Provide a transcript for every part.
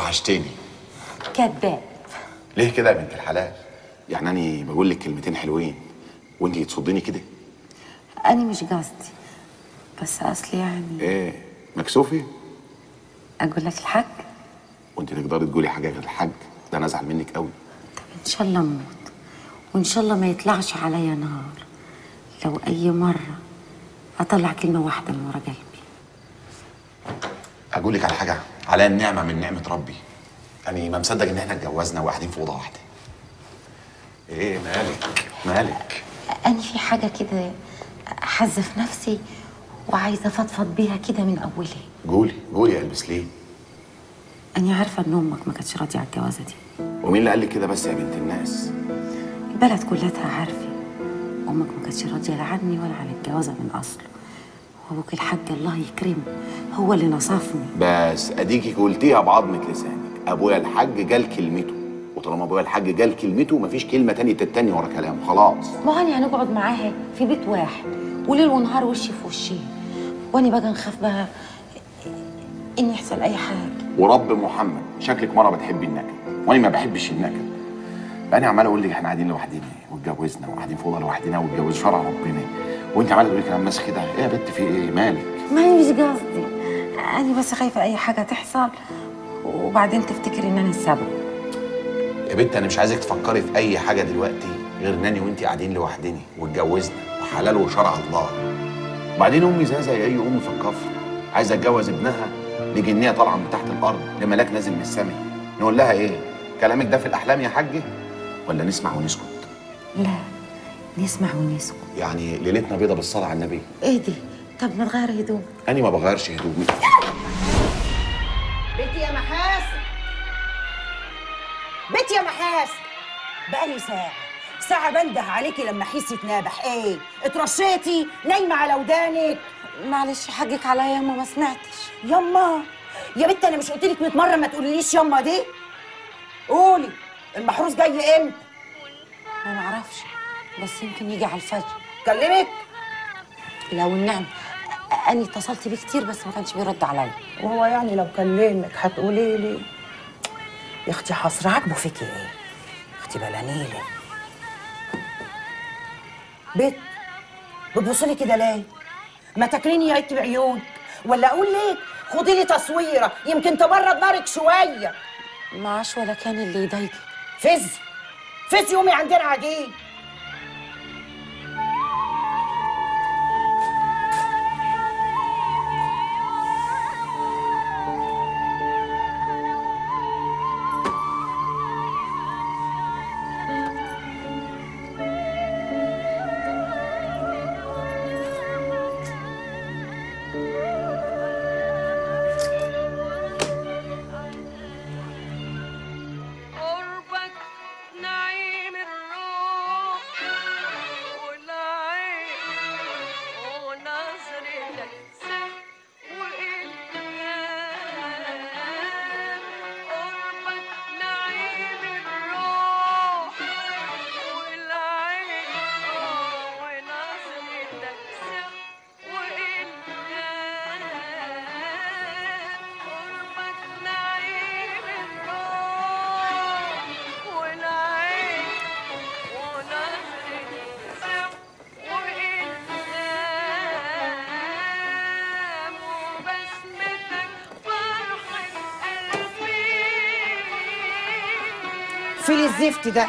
وحشتيني. كذاب. ليه كده يا بنت الحلال؟ يعني أنا بقول لك كلمتين حلوين وأنتِ تصديني كده؟ أنا مش قصدي، بس أصلي يعني إيه؟ مكسوفة؟ أقول لك الحق؟ وأنتِ تقدري تقولي حاجة غير الحق؟ ده أنا أزعل منك قوي. طب إن شاء الله أموت، وإن شاء الله ما يطلعش عليا نهار لو أي مرة أطلع كلمة واحدة من ورا قلبي. أقول لك على حاجة، عليا النعمة من نعمة ربي. أنا ما مصدق إن إحنا اتجوزنا وقاعدين في أوضة واحدة. إيه مالك؟ مالك؟ أنا في حاجة كده حاسة في نفسي وعايزة أفضفض بيها كده من أولها. قولي قولي يا قلبس ليه؟ أنا عارفة إن أمك ما كانتش راضية على الجوازة دي. ومين اللي قال لك كده بس يا بنت الناس؟ البلد كلها عارفة أمك ما كانتش راضية لا عني ولا عن الجوازة من أصله، وأبوك الحاج الله يكرمه هو اللي نصفني. بس أديكي قلتيها بعضمة لسانك، أبويا الحاج قال كلمته، وطالما أبويا الحاج قال كلمته مفيش كلمة تانية تتني ورا كلامه خلاص. ما هاني هنقعد معاها في بيت واحد وليل ونهار وشي في وشي، وأنا بقى نخاف بقى إن يحصل أي حاجة. ورب محمد شكلك مرة بتحبي النكد وأنا ما بحبش النكد. أنا عمال أقول لك إحنا قاعدين لوحدنا واتجوزنا وقاعدين في أوضة لوحدنا واتجوز شرع ربنا، وأنت عمالة تقولي كلام ناس كده. إيه يا بنت في إيه؟ مالك؟ ما هي مش قصدي، أنا بس خايفة أي حاجة تحصل وبعدين تفتكر إن أنا السبب. يا بنت أنا مش عايزك تفكري في أي حاجة دلوقتي غير إن أنا وأنت قاعدين لوحدنا واتجوزنا وحلال وشرع الله. وبعدين أمي زي أي أم في الكفر عايزة تجوز ابنها لجنية طالعة من تحت الأرض لملاك نازل من السماء. نقول لها إيه؟ كلامك ده في الأحلام يا حاجة؟ ولا نسمع ونسكت؟ لا نسمع ونسكت. يعني ليلتنا بيضة بالصلاة على النبي. ايه دي؟ طب ما تغير هدوم. أنا ما بغيرش هدومي. بنتي يا محاسن، بنتي يا محاسن، بقالي ساعة بنده عليكي لما حسي تنابح. ايه؟ اترشيتي؟ نايمة على ودانك؟ معلش حقك عليا يا ماما، ما سمعتش. يما يا بنتي انا مش قلتلك 100 مرة ما تقوليليش يما دي؟ قولي المحروس جاي امتى؟ ما نعرفش، بس يمكن يجي على الفجر. كلمك؟ لو النعم أنا اتصلت بيه كتير بس ما كانش بيرد عليا. وهو يعني لو كلمك هتقولي لي يا اختي حصر عاجبه فيكي ايه؟ يا اختي بلانيلي بت بتبصلي كده ليه؟ ما تاكليني يا بنتي بعيونك، ولا اقول لك خدي لي تصويره يمكن تبرد نارك شويه. معاش ولا كان اللي يضايقك. فز يومي عندنا عجين. فيل الزفت ده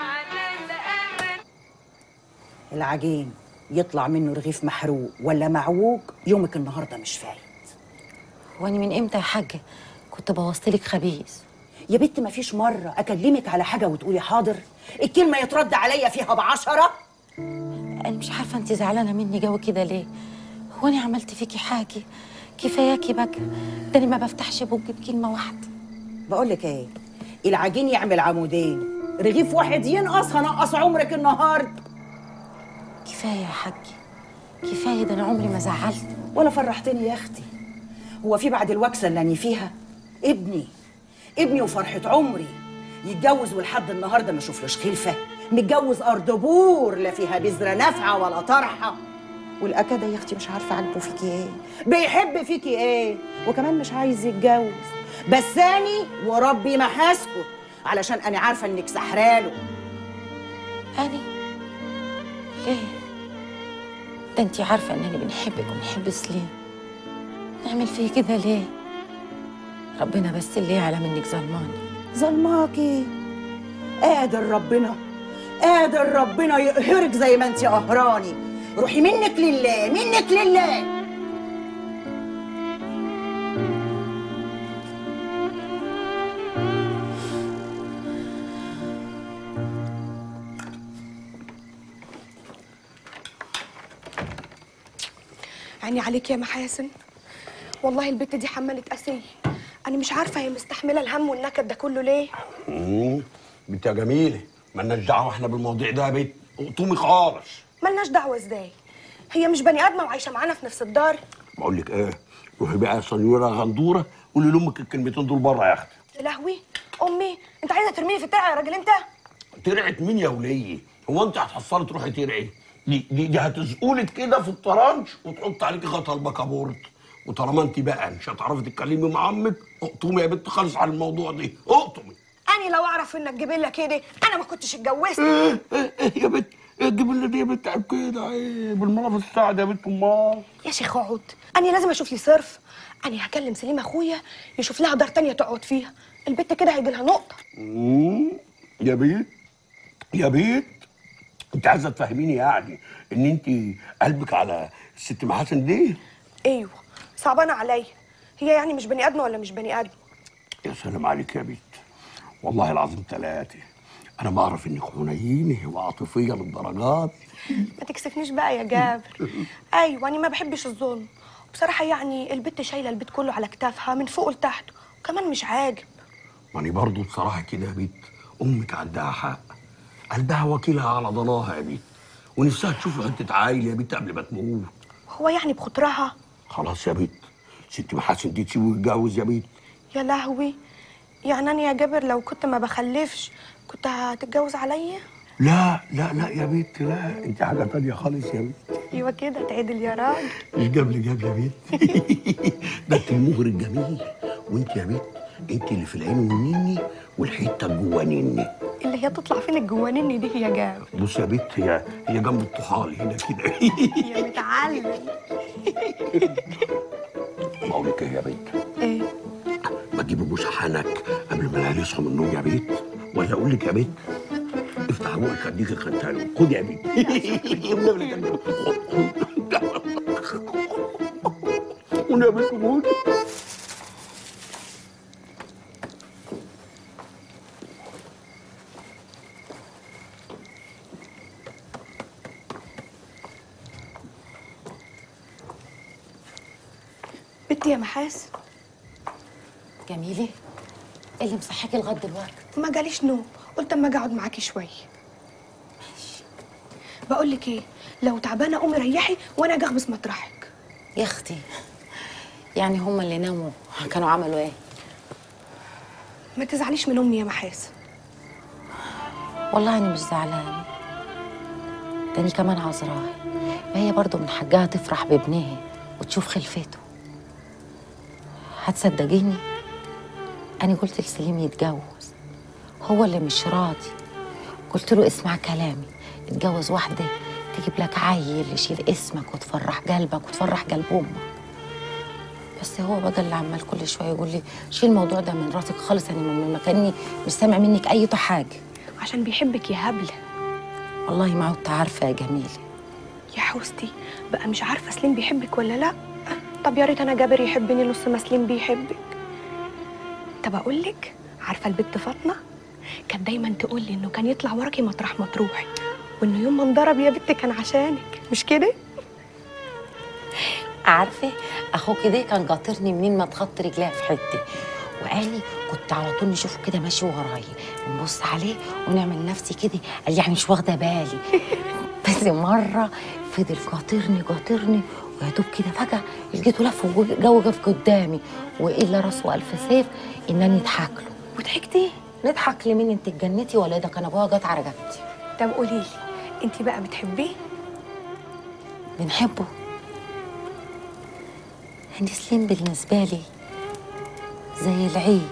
العجين يطلع منه رغيف محروق ولا معوج يومك النهارده مش فايت. وأنا من إمتى يا حاجة كنت بوظتلك خبيث؟ يا بنت ما فيش مرة أكلمك على حاجة وتقولي حاضر؟ الكلمة يترد عليا فيها ب10. أنا مش عارفة أنت زعلانة مني جو كده ليه؟ هو أنا عملت فيكي حاجة؟ كفاياكي بقى، ده أنا ما بفتحش بوجي بكلمة واحدة. بقولك إيه؟ العجين يعمل عمودين، رغيف واحد ينقص هنقص عمرك النهارده. كفاية يا حاجة كفاية، ده أنا عمري ما زعلت ولا فرحتني يا أختي. هو في بعد الوكسة اللي أنا فيها؟ ابني وفرحة عمري يتجوز ولحد النهارده ما اشوفلوش خلفة. متجوز أرض بور لا فيها بذرة نافعة ولا طرحة. والأكدة يا أختي مش عارفة عاجبه فيكي إيه، بيحب فيكي إيه، وكمان مش عايز يتجوز. بس اني وربي ما هسكت، علشان انا عارفه انك سحراله. أني ليه؟ ده انتي عارفة انني بنحبك ونحب سليم، نعمل فيه كده ليه؟ ربنا بس اللي يعلم انك ظلماني. ظلماكي؟ قادر ربنا يقهرك زي ما انتي قهراني. روحي منك لله، منك لله. عيني عليك يا محاسن، والله البت دي حملة قاسية. أنا مش عارفة هي مستحملة الهم والنكد ده كله ليه؟ بنت يا جميلة، مالناش دعوة احنا بالمواضيع ده يا بنت، اقطمي خالص. مالناش دعوة ازاي؟ هي مش بني آدمة وعايشة معانا في نفس الدار؟ بقول لك ايه، روحي بقى يا سنيورة غندورة، قولي لأمك الكلمتين دول بره يا أختي. يا لهوي، أمي، أنت عايزة ترميني في الترعة يا راجل أنت؟ ترعت مين يا ولية؟ هو أنت هتحصلي تروحي ترعي؟ دي هتزقولك كده في الطرنش وتحط عليكي غطا البكابورت، وطالما أنت بقى مش هتعرفي تتكلمي مع عمك، اقطمي يا بنت خالص على الموضوع ده، اقطمي. أنا لو أعرف إنك جبلة كده أنا ما كنتش اتجوزت. إيه يا بنت؟ ايه الجبلة دي يا بنت؟ عيب كده، عيب المنافس السعد يا بنت أمال. يا شيخ اقعد، أنا لازم أشوف لي صرف. أنا هكلم سليم أخويا يشوف لها دار تانية تقعد فيها، البت كده هيجي لها نقطة. يا بنت يا بنت، انت عايزه تفهميني يعني ان انت قلبك على الست محاسن دي؟ ايوه، صعبانه عليا. هي يعني مش بني ادمه ولا مش بني ادم؟ يا سلام عليك يا بنت، والله العظيم ثلاثه انا بعرف انك حنينه وعاطفيه للدرجات. ما تكسفنيش بقى يا جابر. ايوه انا ما بحبش الظلم، بصراحه يعني البت شايله البيت كله على كتافها من فوق لتحت، وكمان مش عاجب. ماني برضه بصراحه كده يا بنت، امك عندها حق، قلبها وكيلها على ضناها يا بنت، ونفسها تشوف حته عايل يا بنت قبل ما تموت. هو يعني بخطرها؟ خلاص يا بنت، ست محاسن دي تسيبه يتجوز يا بنت. يا لهوي، يعني انا يا جابر لو كنت ما بخلفش كنت هتتجوز عليا؟ لا لا لا يا بنت، لا، انت حاجه تانيه خالص يا بنت. ايوه كده تعدل يا راجل. مش جبل يا بنت. ده انت المهر الجميل، وانت يا بنت انت اللي في العين مني والحته الجوانيني. اللي هي تطلع فين الجوانيني دي يا جابر؟ بص يا بنت، هي جنب الطحال هنا كده. يا متعلم. بقول لك ايه يا بنت؟ ايه؟ ما تجيبي بوس حنك قبل ما العيال يصحوا من النوم يا بنت، ولا اقول لك يا بنت افتح بوقك اديك الخنتان، خد يا بنت. يا بنت خد. بنتي يا محاسن. جميلة، ايه اللي مصحيكي لغاية دلوقتي؟ ما جاليش نوم، قلت اما اجي اقعد معاكي شويه. ماشي. بقول لك ايه، لو تعبانه قومي ريحي وانا اجي اخبز مطرحك. يا اختي، يعني هما اللي ناموا كانوا عملوا ايه؟ ما تزعليش من امي يا محاسن. والله انا مش زعلانه، ده أنا كمان عذراها، ما هي برضه من حقها تفرح بابنها وتشوف خلفته. هتصدقيني؟ أنا قلت لسليم يتجوز، هو اللي مش راضي. قلت له اسمع كلامي، اتجوز واحدة تجيب لك عيل يشيل اسمك وتفرح قلبك وتفرح قلب أمك. بس هو بقى اللي عمال كل شوية يقول لي شيل الموضوع ده من راسك خالص، أنا من مكاني مش سامع منك أي حاجة. عشان بيحبك يا هبلة. والله ما عدت عارفة يا جميلة. يا حوستي بقى مش عارفة سليم بيحبك ولا لأ؟ طب يا ريت أنا جابر يحبني نص ما سليم بيحبك. طب أقول لك، عارفة البت فاطمة كانت دايما تقول لي إنه كان يطلع وراكي مطرح ما تروحي، وإنه يوم ما انضرب يا بت كان عشانك، مش كده؟ عارفة أخوك ده كان قاطرني منين ما تخط رجليها في حتة، وقال لي كنت على طول نشوفه كده ماشي ورايا ونبص عليه ونعمل نفسي كده، قال لي يعني مش واخدة بالي. بس مرة فضل قاطرني ويا دوب كده فجأة لقيته لف وقف قدامي وإلا راسه ألف سيف إنني أضحك له. وضحكتي؟ نضحك لمين؟ أنت اتجنتي ولا ده كان أبوها قطع رقبتي؟ طب قولي لي أنت بقى بتحبيه؟ بنحبه. هند سليم بالنسبة لي زي العيد.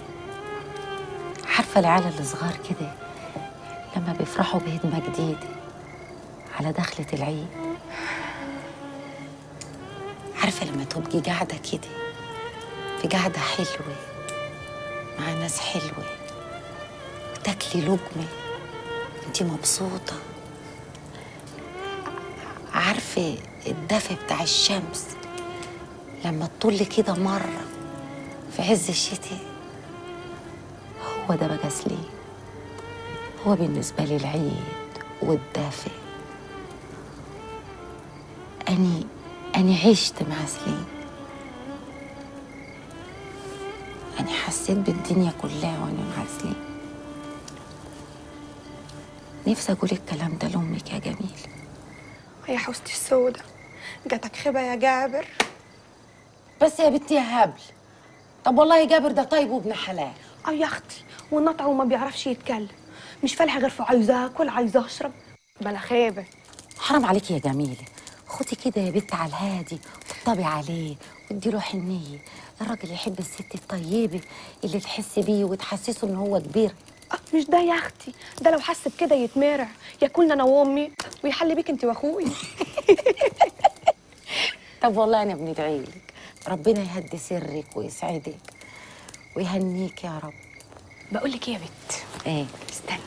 عارفة العيال الصغار كده لما بيفرحوا بهدمة جديدة على دخلة العيد؟ عارفة لما تبقي قاعدة كده في قاعدة حلوة مع ناس حلوة وتاكلي لقمة انتي مبسوطة؟ عارفة الدفء بتاع الشمس لما تطل كده مرة في عز الشتاء؟ هو ده بقى سليم. هو بالنسبة لي العيد والدفء. أني عشت مع سليم. أني حسيت بالدنيا كلها وأنا مع سليم. نفسي أقول الكلام ده لأمك يا جميل. يا حوستي السودة، جاتك خبا يا جابر. بس يا بنتي يا هبل. طب والله جابر ده طيب وابن حلال. يا اختي والنطع وما بيعرفش يتكلم، مش فالحة غير في عايزة اكل عايزة اشرب بلا خيبة. حرام عليكي يا جميلة، خدي كده يا بنت على الهادي وطبطبي عليه وادي له حنية. الراجل يحب الست الطيبة اللي تحسي بيه وتحسسه ان هو كبير. مش ده يا اختي، ده لو حس بكده يتمرع ياكلنا انا وامي ويحل بيك انت واخويا. طب والله انا بندعيلك ربنا يهدي سرك ويسعدك ويهنيك يا رب. بقول لك ايه يا بت؟ ايه؟ استني،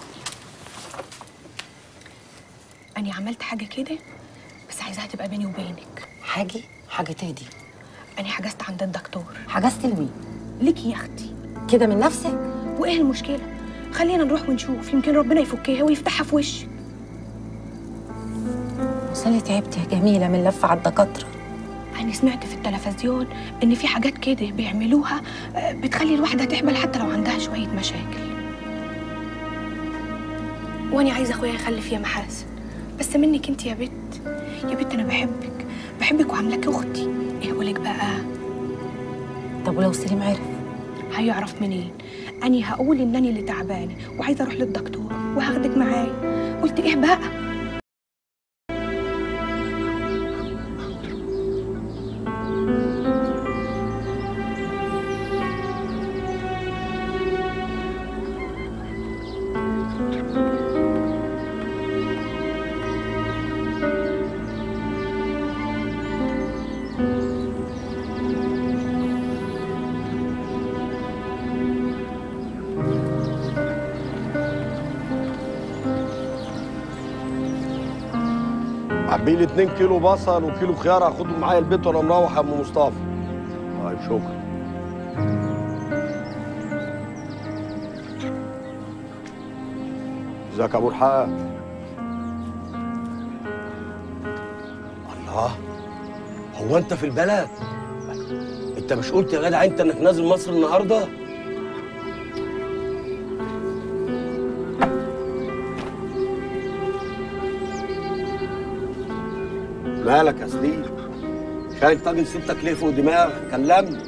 أنا عملت حاجة كده بس عايزاها تبقى بيني وبينك. حاجة ايه دي؟ أنا حجزت عند الدكتور. حجزت لمين؟ ليكي يا أختي. كده من نفسك؟ وإيه المشكلة؟ خلينا نروح ونشوف، يمكن ربنا يفكيها ويفتحها في وشك. وصلي تعبت يا جميلة من لفة على الدكاترة. أنا سمعت في التلفزيون إن في حاجات كده بيعملوها بتخلي الواحدة تحبل حتى لو عندها شوية مشاكل. وأنا عايزة أخويا يخلف يا محاسن، بس منك انت يا بت. يا بت انا بحبك وعاملاكي اختي. ايه اقولك بقى؟ طب ولو سليم عرف؟ هيعرف منين؟ اني هقول انني اللي تعبانه وعايزه اروح للدكتور وهاخدك معايا. قلت ايه بقى؟ عبي لي 2 كيلو بصل وكيلو خيار هاخدهم معايا البيت وانا مروح يا ام مصطفى. طيب شكرا. ازيك يا ابو رحاب؟ الله، هو انت في البلد؟ انت مش قلت يا جدع انت انك نازل مصر النهارده؟ مالك يا سليم؟ شايل طاجن ستك ليه فوق دماغك؟ كلمني.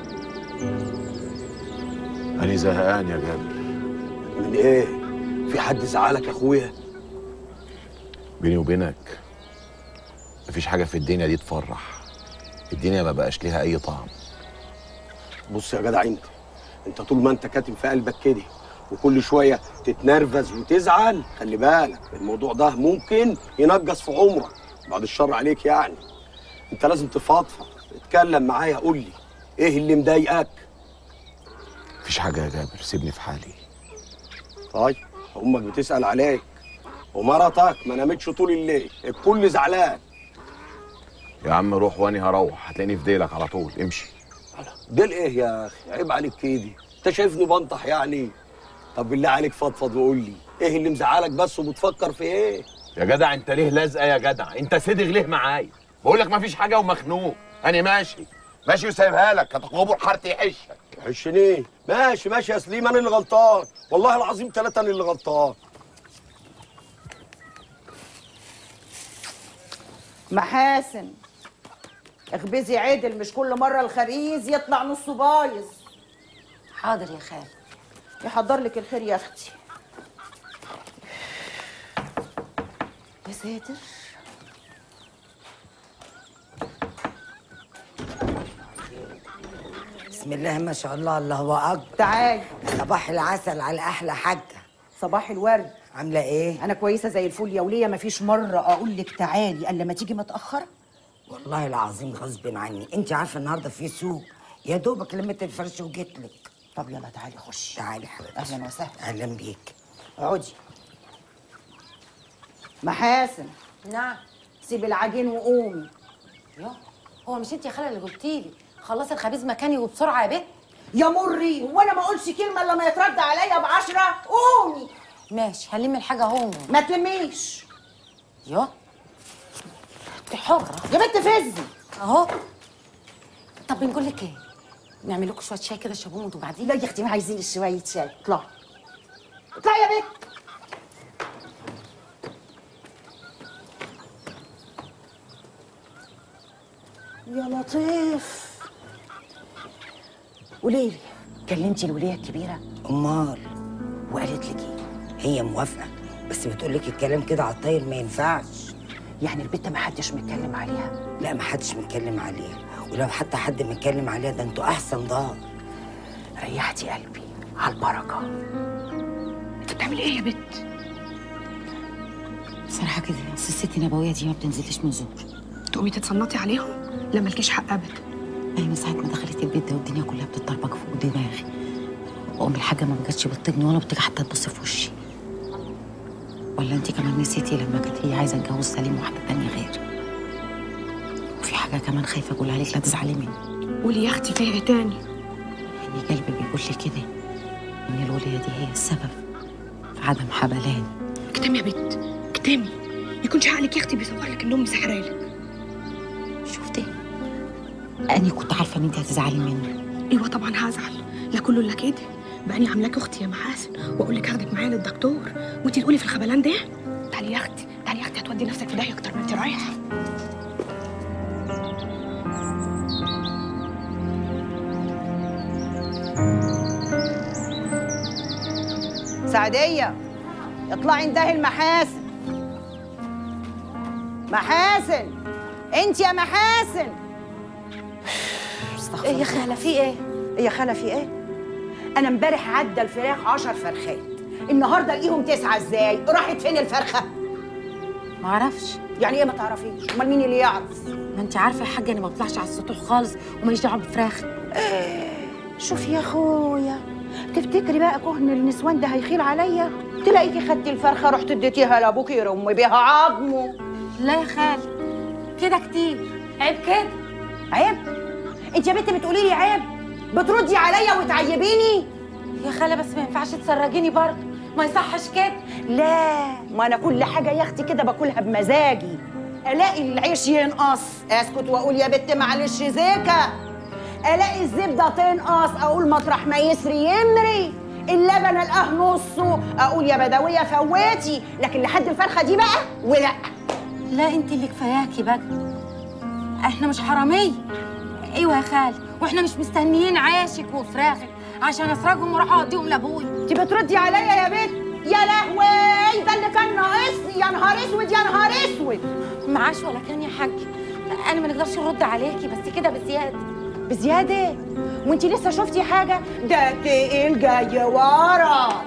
أنا زهقان يا جابر. من إيه؟ في حد زعلك يا أخويا؟ بيني وبينك مفيش حاجة في الدنيا دي تفرح. الدنيا ما بقاش ليها أي طعم. بص يا جدع أنت طول ما أنت كاتم في قلبك كده وكل شوية تتنرفز وتزعل، خلي بالك الموضوع ده ممكن ينقص في عمرك. بعد الشر عليك يعني. انت لازم تفضفض، اتكلم معايا، قول لي ايه اللي مضايقك؟ مفيش حاجه يا جابر، سيبني في حالي. طيب امك بتسال عليك ومراتك ما نامتش طول الليل، الكل زعلان. يا عم روح واني هروح، هتلاقيني في ديلك على طول. امشي. ديل ايه يا اخي؟ عيب عليك كده، انت شايفني بنطح يعني؟ طب بالله عليك فضفض وقول لي ايه اللي مزعلك بس وبتفكر في ايه؟ يا جدع انت ليه لازقه يا جدع؟ انت صدق ليه معايا؟ بقول لك مفيش حاجه ومخنوق. انا ماشي وسايبها لك، هتقبر حارتي يحشك. يحشني؟ ماشي يا سليم، انا اللي غلطان والله العظيم 3 انا اللي غلطان. محاسن اخبزي عدل، مش كل مره الخبيز يطلع نصه بايظ. حاضر يا خال. يحضر لك الخير يا اختي. يا ساتر. بسم الله ما شاء الله، الله اكبر. تعالي. صباح العسل على احلى حاجه. صباح الورد. عامله ايه؟ انا كويسه زي الفل يا وليه، مفيش مره اقول لك تعالي الا لما تيجي متاخره. والله العظيم غصب عني، انت عارفه النهارده في سوق، يا دوبك لميت الفرش وجيت لك. طب يلا تعالي خشي. تعالي حبيبتي. اهلا وسهلا. اهلا بيك. اقعدي. محاسن. نعم. سيبي العجين وقومي. يوه، هو مش انت يا خاله اللي قلتي لي خلصي الخبيز مكاني وبسرعه يا بنت؟ يا مري، هو انا ما اقولش كلمه الا لما يترد عليا ب10؟ قومي. ماشي، هلم الحاجه اهو. ما تلميش. يوه، انت حره يا بنت فزي اهو. طب بنقول لك ايه، نعمل لكم شويه شاي كده تشربوهم انتوا بعدين؟ لا يا اختي، ما عايزين شويه شاي. اطلعي اطلعي يا بنت. يا لطيف. قوليلي، كلمتي الوليه الكبيره؟ امال وقالت لك ايه؟ هي موافقه، بس بتقول لك الكلام كده على الطاير ما ينفعش. يعني البت ما حدش متكلم عليها؟ لا، ما حدش متكلم عليها، ولو حتى حد متكلم عليها ده انتوا احسن ضهر. ريحتي قلبي، على البركه. انت بتعمل ايه يا بت؟ بصراحه كده اصل الست النبويه دي ما بتنزلش من زور. تقومي تتصنطي عليهم؟ لا مالكيش حق ابدا. ايوه، من ساعه ما دخلت البيت ده والدنيا كلها بتتطربق فوق دماغي، وام الحاجه ما بقتش بتطيقني ولا بتيجي حتى تبص في وشي. ولا انت كمان نسيتي لما كانت هي عايزه تتجوز سليم واحده تانية غير؟ وفي حاجه كمان خايفه اقولها لك لا تزعلي مني. قولي يا اختي فيها ايه تاني؟ يعني قلبي بيقول لي كده ان الوليه دي هي السبب في عدم حبلاني. اكتمي يا بت، اكتمي. يكونش عقلك يا اختي بيصور لك ان امي سحرالك. شفتي؟ أنا كنت عارفة إن أنت هتزعلي مني. ايوه طبعا هزعل، لا كله الا كده. بقى اني عاملاك اختي يا محاسن، واقول لك هاخدك معايا للدكتور وانت تقولي في الخبلان ده؟ تعالي يا اختي، تعالي يا اختي، هتودي نفسك في داهيه اكتر ما انت رايحه. سعديه، اطلعي اندهي المحاسن. محاسن، انت يا محاسن. إيه يا خالة في إيه؟ ايه يا خاله في ايه؟ انا امبارح عدى الفراخ 10 فرخات، النهارده الاقيهم 9 ازاي؟ راحت فين الفرخه؟ معرفش. يعني ايه ما تعرفيش؟ امال مين اللي يعرف؟ ما أنت عارفة يا حاجة أنا ما بطلعش على السطوح خالص وماليش دعوة بفراخ. شوفي يا اخويا، تفتكري بقى كهن النسوان ده هيخيل عليا؟ تلاقيكي خدتي الفرخه رحت اديتيها لابوكي يرمي بيها عظمه. لا يا خالة، كده كتير، عيب كده. عيب؟ انت يا بنت بتقولي لي عيب؟ بتردي عليا وتعيبيني؟ يا خالة بس ما ينفعش تسرجيني برضه، ما يصحش كده. لا، ما انا كل حاجه يا اختي كده باكلها بمزاجي. الاقي العيش ينقص اسكت واقول يا بت معلش زيكه. الاقي الزبده تنقص اقول مطرح ما يسري يمري. اللبن القاه نصه اقول يا بدويه فوتي. لكن لحد الفرخه دي بقى ولا. لا أنت اللي كفاياكي بقى، إحنا مش حرامية. أيوة يا خالة، وإحنا مش مستنيين عيشك وفراخك عشان أسرقهم وأروح أوديهم لأبوي. انت بتردي عليا يا بت؟ يا لهوي، ده اللي كان ناقصني. يا نهار اسود يا نهار اسود. معاش ولا كان يا حاج، انا ما نقدرش نرد عليكي بس كده بزياده. بزياده؟ وانت لسه شفتي حاجه؟ ده تقيل جاي ورا.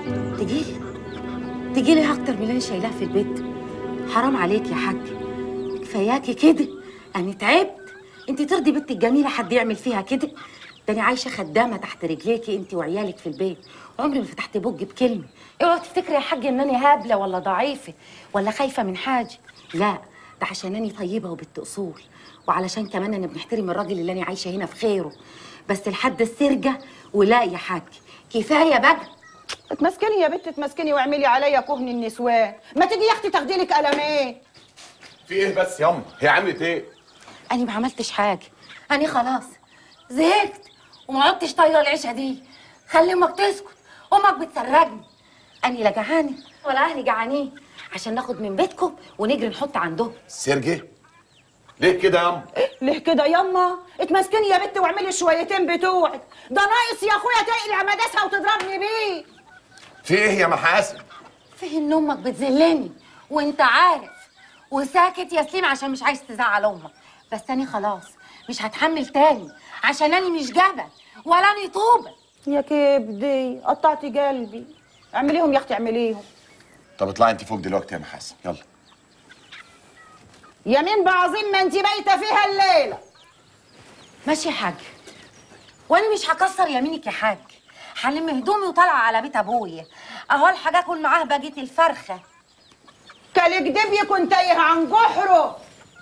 تجيلي اكتر من اللي انا شايلاه في البيت. حرام عليك يا حاج، كفاياكي كده. انا تعبت. انت ترضي بنتك الجميله حد يعمل فيها كده؟ ده انا عايشه خدامه تحت رجليكي انت وعيالك في البيت، وعمري ما فتحت بوجي بكلمه. اوعي تفتكري يا حاج ان انا هابله ولا ضعيفه ولا خايفه من حاجه. لا، ده عشان انا طيبه وبنت اصول، وعلشان كمان انا بنحترم الراجل اللي انا عايشه هنا في خيره. بس لحد السرجه ولا يا حاج، كفايه بقى. اتمسكني يا بت، اتمسكني واعملي عليا كهن النسوان. ما تيجي يا اختي تاخدي لك قلمين. في ايه بس ياما؟ هي عملت ايه؟ انا ما عملتش حاجه، انا خلاص زهقت وما عدتش طايقه العيشه دي. خلي امك تسكت، امك بتسرجني. انا لا جعانه ولا اهلي جعانين عشان ناخد من بيتكم ونجري نحط عندهم. سرجي ليه كده ياما؟ ليه كده ياما؟ اتمسكني يا بت واعملي الشويتين بتوعك. ده ناقص يا اخويا تقلع مداسها وتضربني بيه. في ايه يا محاسن؟ فيه ان امك بتذلني وانت عارف، وساكت يا سليم عشان مش عايز تزعل امك. بس انا خلاص مش هتحمل تاني عشان أنا مش جبل ولا أنا طوبة. يا كبدي قطعتي قلبي. اعمليهم يا اختي اعمليهم. طب اطلعي انت فوق دلوقتي يا محاسن، يلا. يمين بعظيم ما انت بايته فيها الليله. ماشي يا حاج، وأنا مش هكسر يمينك يا حاج. هلم هدومي وطالعة على بيت أبويا، أهو الحاجة آكل معاه باجيت الفرخة. كالكدب يكون تايه عن جحره.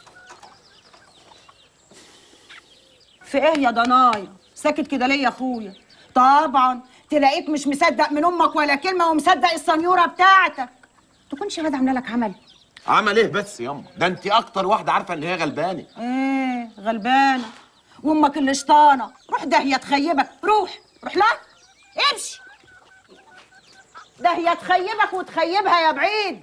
في ايه يا ضنايا؟ ساكت كده ليه يا اخويا؟ طبعا تلاقيك مش مصدق من امك ولا كلمه ومصدق السنيوره بتاعتك. تكونش غدا عامله لك عمل؟ عمل ايه بس ياما؟ ده انت اكتر واحده عارفه ان هي غلبانه. ايه غلبانه؟ وامك اللي شطانه. روح داهيه تخيبك، روح لها امشي. داهيه تخيبك وتخيبها يا بعيد.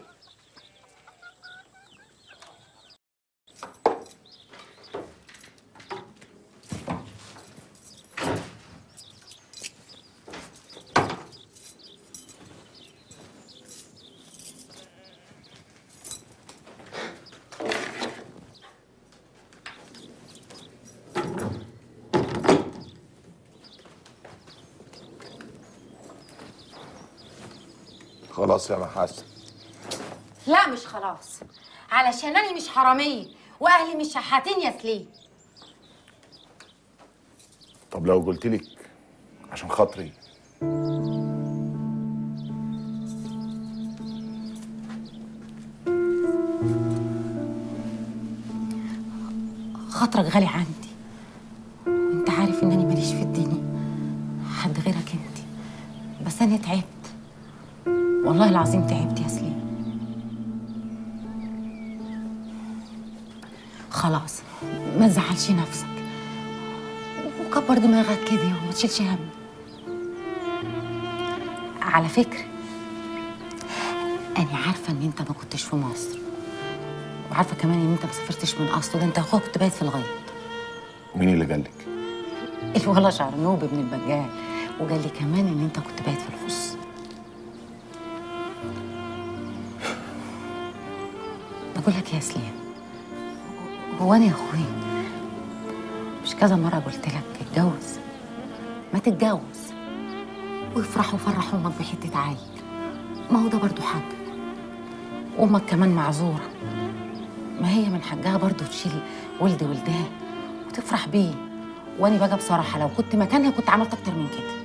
خلاص يا محاسن. لا مش خلاص، علشان أنا مش حرامية وأهلي مش شحاتين يا سليم. طب لو قلت لك عشان خاطري. خاطرك غالي عندي، وانت عارف انني ماليش في الدنيا حد غيرك انت. بس انا تعبت والله العظيم، تعبت يا سليم. خلاص ما تزعلش نفسك وكبر دماغك كده وما تشيلش هم. على فكرة انا عارفة ان انت ما كنتش في مصر، وعارفة كمان ان انت ما سافرتش من اصله، ده انت اخوك كنت بايت في الغيط. مين اللي قالك؟ الولا شعرنوب ابن البجال، وقال لي كمان ان انت كنت بايت في الخص. بقول لك يا سليم، هو انا يا اخوي مش كذا مره قلت لك اتجوز؟ ما تتجوز وافرح وفرح امك بحته عيل، ما هو ده برضه حق. امك كمان معذوره، ما هي من حقها برضه تشيل ولد ولدها وتفرح بيه. وانا بقى بصراحه لو كنت مكانها كنت عملت اكتر من كده.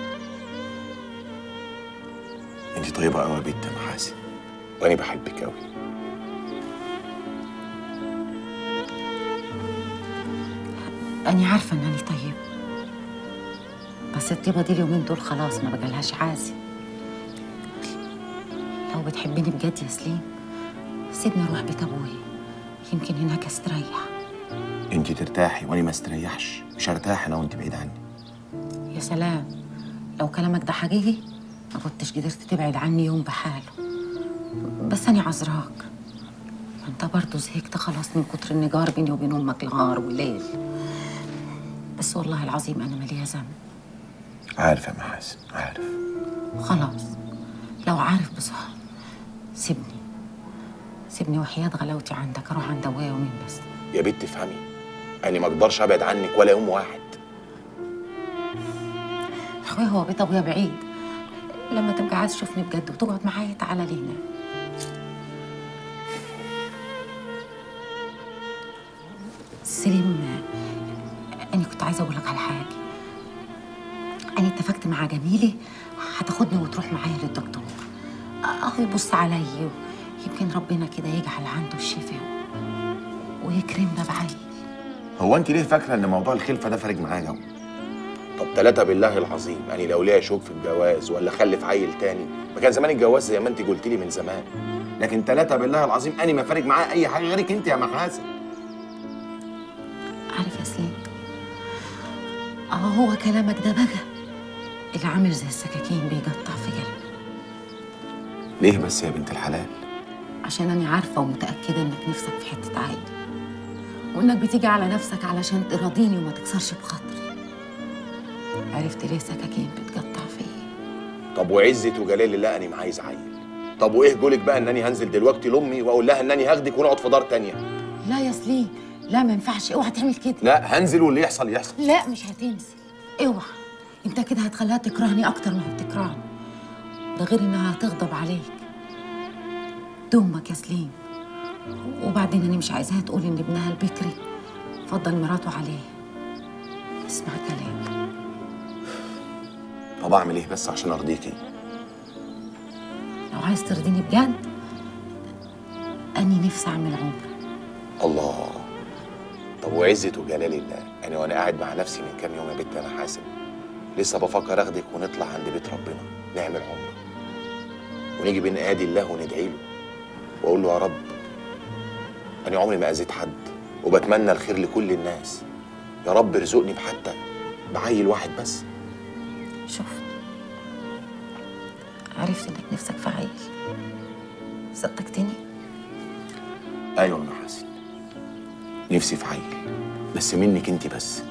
انت طيبه قوي يا بنت يا محاسن، وانا بحبك قوي. أنا عارفة إنني طيبة، بس الطيبة دي اليومين دول خلاص ما بقالهاش عازة. لو بتحبيني بجد يا سليم سيبني أروح بيت أبويا، يمكن هناك أستريح. انت ترتاحي وأنا ما استريحش، مش هرتاح أنا وأنت بعيد عني. يا سلام، لو كلامك ده حقيقي ما كنتش قدرت تبعد عني يوم بحاله. بس أنا عذراك، ما أنت برضه زهقت خلاص من كتر النجار بيني وبين أمك نهار وليل. بس والله العظيم أنا مالية ذنب. عارف يا محاسن، عارف. خلاص لو عارف بصح سيبني وحياة غلاوتي عندك أروح عند أبويا يومين بس. يا بنت افهمي، أنا ما أقدرش أبعد عنك ولا يوم واحد. أخويا هو بيت أبويا بعيد، لما تبقى عايز تشوفني بجد وتقعد معايا تعالى لي هنا. سليم، أنا كنت عايزة أقول لك على حاجة. أنا اتفقت مع جميلة هتاخدني وتروح معايا للدكتور، أهو يبص عليا يمكن ربنا كده يجعل عنده الشفاء ويكرمنا بعيل. هو أنت ليه فاكرة إن موضوع الخلفة ده فارق معايا جو؟ طب 3 بالله العظيم، يعني لو ليا شوك في الجواز ولا خلف عيل تاني ما كان زمان الجواز زي ما أنت قلت لي من زمان. لكن 3 بالله العظيم أنا ما فارق معايا أي حاجة غيرك أنت يا محاسن. عارف يا سليم، هو كلامك ده بقى اللي عامل زي السكاكين بيقطع في قلبي. ليه بس يا بنت الحلال؟ عشان أنا عارفة ومتأكدة إنك نفسك في حتة عيل، وإنك بتيجي على نفسك علشان تراضيني وما تكسرش بخاطري. عرفت ليه سكاكين بتقطع فيا؟ طب وعزة وجلال الله أنا ما عايز عيل. طب وإيه جولك بقى إنني هنزل دلوقتي لأمي وأقول لها إنني هاخدك ونقعد في دار تانية؟ لا يا سليم، لا ما ينفعش، اوعى تعمل كده. لا هنزل واللي يحصل يحصل. لا مش هتنزل، اوعى. انت كده هتخليها تكرهني اكتر ما هي بتكرهني، ده غير انها هتغضب عليك. دومك يا سليم. وبعدين انا مش عايزاها تقول ان ابنها البكري فضل مراته عليه. اسمع كلامي. طب اعمل ايه بس عشان ارضيكي؟ لو عايز ترضيني بجد اني نفسي اعمل عمره. الله. طب وعزة وجلال الله، يعني وانا قاعد مع نفسي من كام يوم يا بنت انا حاسب لسه بفكر اخدك ونطلع عند بيت ربنا نعمل عمره ونيجي بين ايادي الله وندعي له واقول له يا رب انا عمري ما اذيت حد وبتمنى الخير لكل الناس، يا رب ارزقني بحتى بعيل واحد بس. شفت، عرفت انك نفسك في عيل، صدقتني؟ ايوه يا محاسن، نفسي في عيل بس منك انت بس.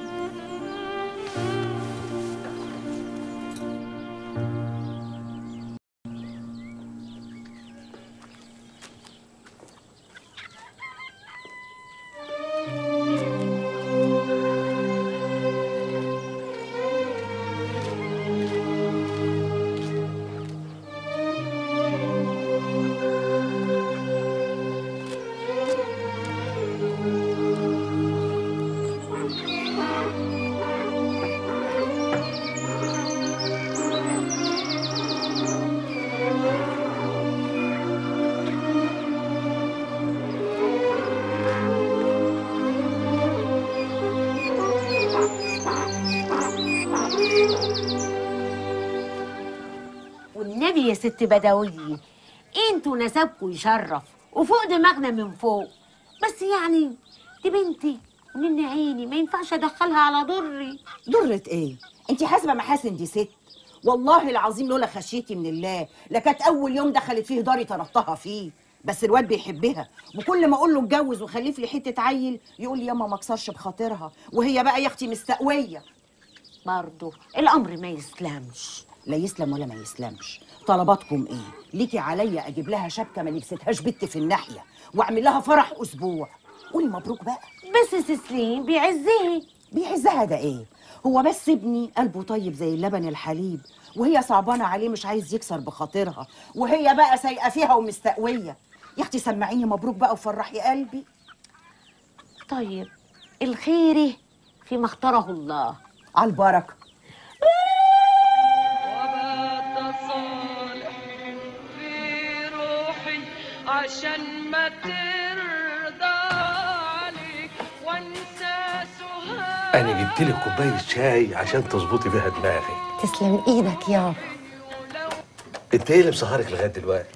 والنبي يا ست بدوية انتوا نسبكوا يشرف وفوق دماغنا من فوق، بس يعني دي بنتي ومن عيني ما ينفعش ادخلها على ضري. ضرة ايه؟ انت حاسبه محاسن دي ست؟ والله العظيم لولا خشيتي من الله لكانت اول يوم دخلت فيه داري طردتها فيه، بس الواد بيحبها وكل ما اقول له اتجوز وخلف لي حته عيل يقول لي ياما ما اكسرش بخاطرها، وهي بقى يا اختي مستقويه. برضه الامر ما يسلمش. لا يسلم ولا ما يسلمش، طلباتكم ايه؟ ليكي عليا اجيب لها شبكه ما لبستهاش بت في الناحيه واعمل لها فرح اسبوع. قولي مبروك بقى. بس تسليم بيعزها. بيعزها ده ايه؟ هو بس ابني قلبه طيب زي اللبن الحليب وهي صعبانه عليه مش عايز يكسر بخاطرها، وهي بقى سايقه فيها ومستقويه. يا اختي سمعيني مبروك بقى وفرحي قلبي. طيب الخير فيما اختاره الله. على البركه. وبات صالح في روحي عشان ما ترضى عليك وانسى سهاد. انا جبت لك كوبايه شاي عشان تظبطي بيها دماغي. تسلم ايدك يابا. انت ايه اللي مسهرك لغايه دلوقتي؟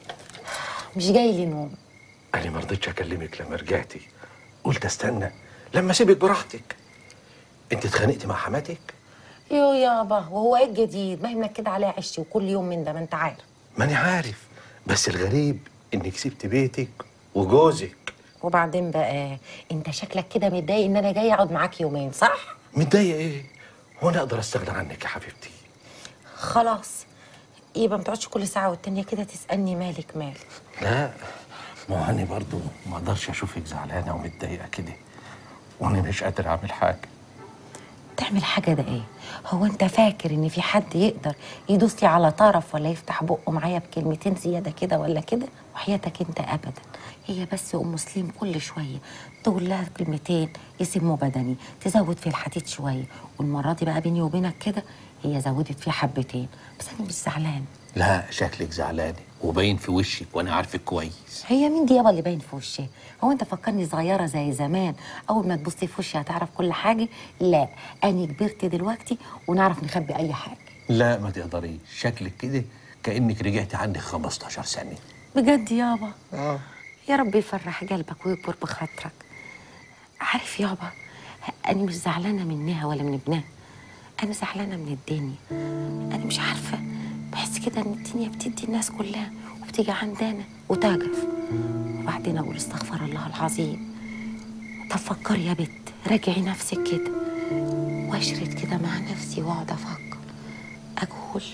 مش جاي لي نوم. انا ما رضيتش اكلمك لما رجعتي، قلت استنى لما اسيبك براحتك. انت اتخانقتي مع حماتك؟ يو يابا، وهو ايه الجديد؟ ما هي منكده عليها عشتي وكل يوم من ده، ما انت عارف. ما انا عارف، بس الغريب انك سبت بيتك وجوزك. وبعدين بقى انت شكلك كده متضايق ان انا جاي اقعد معاك يومين، صح؟ متضايقه ايه؟ هو انا اقدر استغنى عنك يا حبيبتي؟ خلاص يبقى ما تقعدش كل ساعه والتانيه كده تسالني مالك مالك. لا، ما هو انا برضه ما اقدرش اشوفك زعلانه ومتضايقه كده وانا مش قادر اعمل حاجه. تعمل حاجه ده ايه؟ هو انت فاكر ان في حد يقدر يدوس لي على طرف ولا يفتح بقه معايا بكلمتين زياده كده ولا كده؟ وحياتك انت ابدا. هي بس ام مسلم كل شويه تقول لها كلمتين يسموا بدني، تزود في الحديد شويه، والمره دي بقى بيني وبينك كده هي زودت فيه حبتين، بس انا مش زعلان. لا، شكلك زعلانه وباين في وشك وانا عارفك كويس. هي مين دي يابا اللي باين في وشها؟ هو انت فكرني صغيره زي زمان اول ما تبصي في وشي هتعرف كل حاجه؟ لا، انا كبرت دلوقتي ونعرف نخبي اي حاجه. لا ما تقدريش، شكلك كده كانك رجعتي عندك 15 سنه. بجد يابا؟ يا رب يفرح قلبك ويكبر بخاطرك. عارف يابا، انا مش زعلانه منها ولا من ابنها، انا زعلانه من الدنيا. انا مش عارفه، بحس كده ان الدنيا بتدي الناس كلها وبتيجي عندنا وتقف، وبعدين اقول استغفر الله العظيم. طب فكري يا بت، راجعي نفسك كده واشرد كده مع نفسي واقعد افكر اقول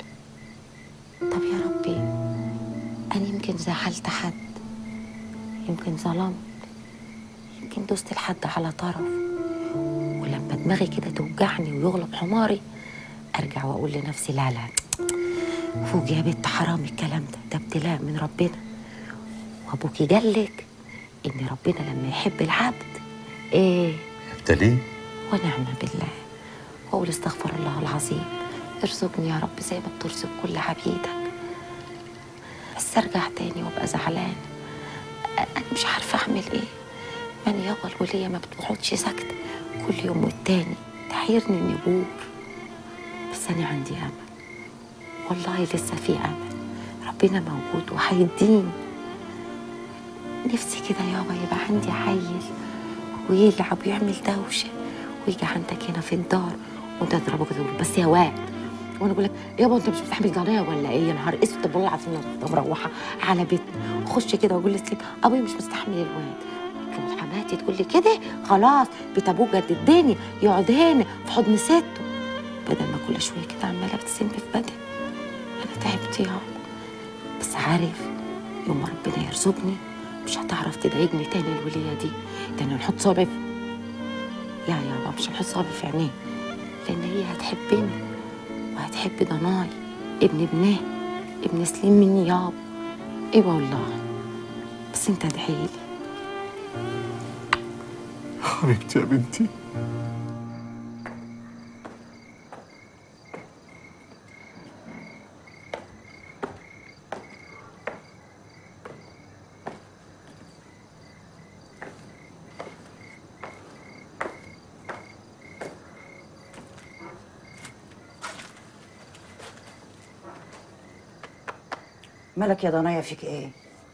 طب يا ربي انا يمكن زعلت حد، يمكن ظلمت، يمكن وبعدين دوست لحد على طرف، ولما دماغي كده توجعني ويغلب حماري ارجع واقول لنفسي لا لا فوق يا بنت، حرام الكلام ده ابتلاء من ربنا. وابوكي قالك ان ربنا لما يحب العبد ايه يبتليه. ونعم بالله. واقول استغفر الله العظيم، ارزقني يا رب زي ما بترزق كل عبيدك. بس ارجع تاني وابقى زعلان، انا مش عارفه اعمل ايه. ماني يابا الوليه ما بتقعدش ساكته، كل يوم والتاني تحيرني اني بور. بس انا عندي امل، والله لسه في امل، ربنا موجود وهيديني. نفسي كده يابا يبقى عندي عيل ويلعب ويعمل دوشه ويجي عندك هنا في الدار وانت تضربه كده تقول بس يا واد، وانا اقول لك يابا انت مش بتحمل جنيه ولا ايه؟ يا نهار اسود. طب والله العظيم انا مروحه على بيتنا واخش كده واقول لسليم ابويا مش مستحمل الواد، تروح حماتي تقول لي كده خلاص بيت ابوك جد الدنيا يقعد هنا في حضن سته، بدل ما كل شويه كده عماله بتسم في بدني. انا تعبت يابا، بس عارف يوم ما ربنا يرزقني مش هتعرف تضايقني تاني الوليه دي. ده انا نحط صابع لا يابا مش هنحط صابع في عينيه، لان هي هتحبني وهتحب ضناي ابن ابنها ابن سليم مني يابا. ايه والله، بس انت ادعيلي. حبيبتي يا بنتي. مالك يا ضنايا فيك ايه؟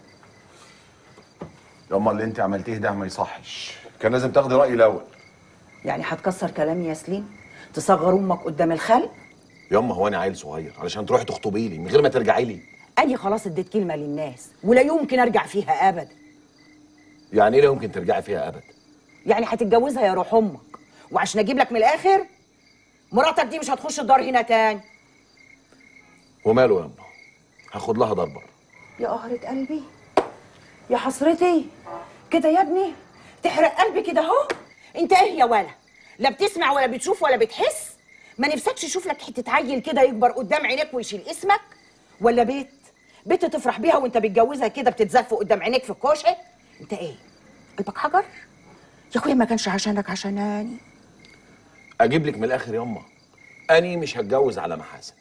ياما اللي انت عملتيه ده ما يصحش، كان لازم تاخدي رايي الاول. يعني هتكسر كلامي يا سليم؟ تصغر امك قدام الخلق؟ ياما هو انا عيل صغير علشان تروحي تخطبي لي من غير ما ترجعي لي؟ اني خلاص اديت كلمه للناس ولا يمكن ارجع فيها ابدا. يعني ايه لا يمكن ترجعي فيها ابدا؟ يعني هتتجوزها يا روح امك، وعشان اجيب لك من الاخر مراتك دي مش هتخش الدار هنا تاني. وماله ياما، هاخد لها ضربه. يا قهرة قلبي، يا حسرتي كده يا ابني، تحرق قلبي كده اهو. انت ايه يا ولا؟ لا بتسمع ولا بتشوف ولا بتحس؟ ما نفسكش اشوف لك حته عيل كده يكبر قدام عينيك ويشيل اسمك؟ ولا بنت تفرح بيها وانت بتجوزها كده بتتزف قدام عينيك في الكوشه؟ انت ايه؟ قلبك حجر؟ يا اخويا ما كانش عشانك عشاناني. اجيب لك من الاخر ياما، اني مش هتجوز على محاسن.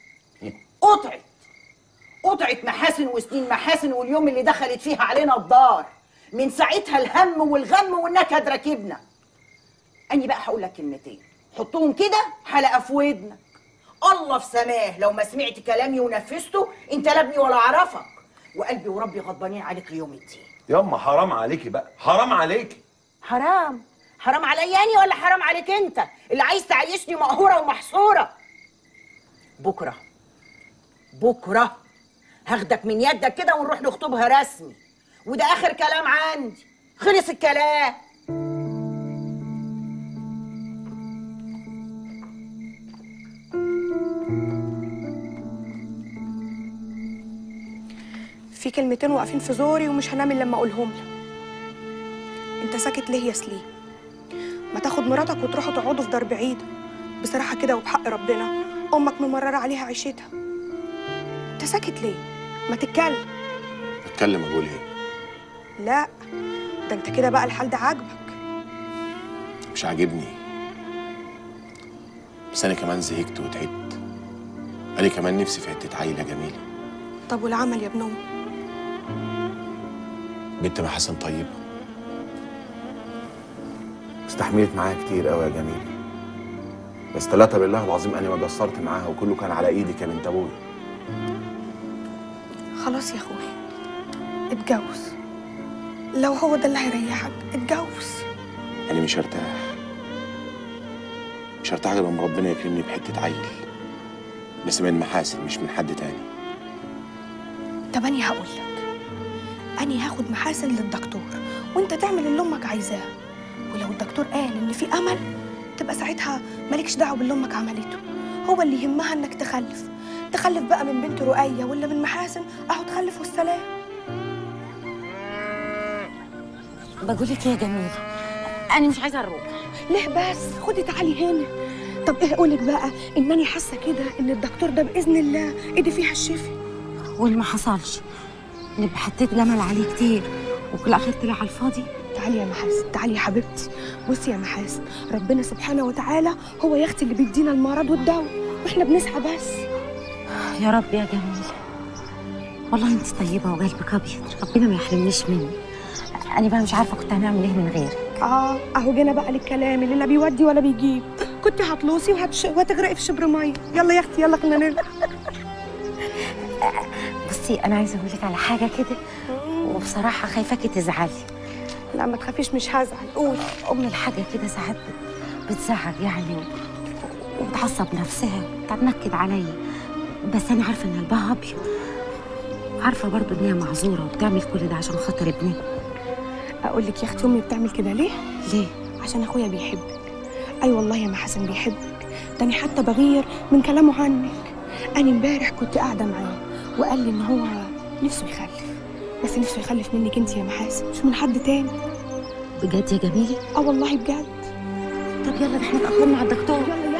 قطعت محاسن وسنين محاسن، واليوم اللي دخلت فيها علينا الدار من ساعتها الهم والغم والنكد راكبنا. اني بقى هقول لك كلمتين حطهم كده حلقه في ودنك. الله في سماه لو ما سمعت كلامي ونفذته انت لا ابني ولا اعرفك، وقلبي وربي غضبانين عليك ليوم الدين. ياما حرام عليكي بقى، حرام عليكي. حرام عليا اني ولا حرام عليك انت اللي عايز تعيشني مقهوره ومحصوره؟ بكره هاخدك من يدك كده ونروح نخطبها رسمي، وده اخر كلام عندي، خلص الكلام. في كلمتين واقفين في زوري ومش هنام الا لما اقولهم لك. انت ساكت ليه يا سليم؟ ما تاخد مراتك وتروحوا تقعدوا في دار بعيده. بصراحه كده وبحق ربنا امك ممرره عليها عيشتها. انت ساكت ليه؟ ما تتكلم. اتكلم اقول ايه؟ لا ده انت كده بقى الحال ده عاجبك. مش عاجبني، بس انا كمان زهقت وتعبت. انا كمان نفسي في حته عيله جميله. طب والعمل يا ابن امي؟ بنت محاسن طيبه، استحملت معايا كتير قوي يا جميله، بس ثلاثة بالله العظيم انا ما قصرت معاها وكله كان على ايدك يا بنت ابويا. خلاص يا اخوي اتجوز، لو هو ده اللي هيريحك اتجوز. انا مش هرتاح غير لما ربنا يكرمني بحته عيل، بس من محاسن مش من حد تاني. طب اني هقول لك، اني هاخد محاسن للدكتور وانت تعمل اللي امك عايزاه، ولو الدكتور قال ان في امل تبقى ساعتها مالكش دعوه باللي امك عملته. هو اللي يهمها انك تخلف بقى من بنت رؤية ولا من محاسن، اهو تخلف والسلام. بقول لك يا جميله، انا مش عايزه اروح. ليه بس؟ خدي تعالي هنا. طب ايه اقولك بقى، انني حاسه كده ان الدكتور ده باذن الله ايدي فيها الشفا. واللي ما حصلش نبقى حطيت جمل عليه كتير وفي الاخر طلع على الفاضي. تعالي يا محاسن، تعالي يا حبيبتي. بصي يا محاسن، ربنا سبحانه وتعالى هو يا اختي اللي بيدينا المرض والدواء، واحنا بنسعى بس. يا رب يا جميل، والله انت طيبه وقلبك ابيض، ربنا ما يحرمنيش منك. انا بقى مش عارفه كنت هنعمل ايه من غيرك. اهو جينا بقى للكلام اللي لا بيودي ولا بيجيب. كنت هتلوصي وهتغرقي في شبر ميه. يلا يا اختي يلا خلينا نلعب. بصي انا عايزه اقول لك على حاجه كده، وبصراحه خايفاكي تزعلي. لا ما تخافيش مش هزعل، قولي. ام الحاجه كده ساعات بتزعج يعني وبتعصب نفسها وتنكد عليا، بس انا عارفه ان قلبها ابيض، عارفه برضو ان هي معذوره وبتعمل كل ده عشان خاطر ابنها. اقول لك يا اختي امي بتعمل كده ليه؟ ليه؟ عشان اخويا بيحبك. اي والله يا محاسن بيحبك، ده انا حتى بغير من كلامه عنك. انا امبارح كنت قاعده معاه وقال لي ان هو نفسه يخلف، بس نفسه يخلف منك انت يا محاسن مش من حد تاني. بجد يا جميله؟ والله بجد. طب يلا احنا اتاخرنا على الدكتور. يلا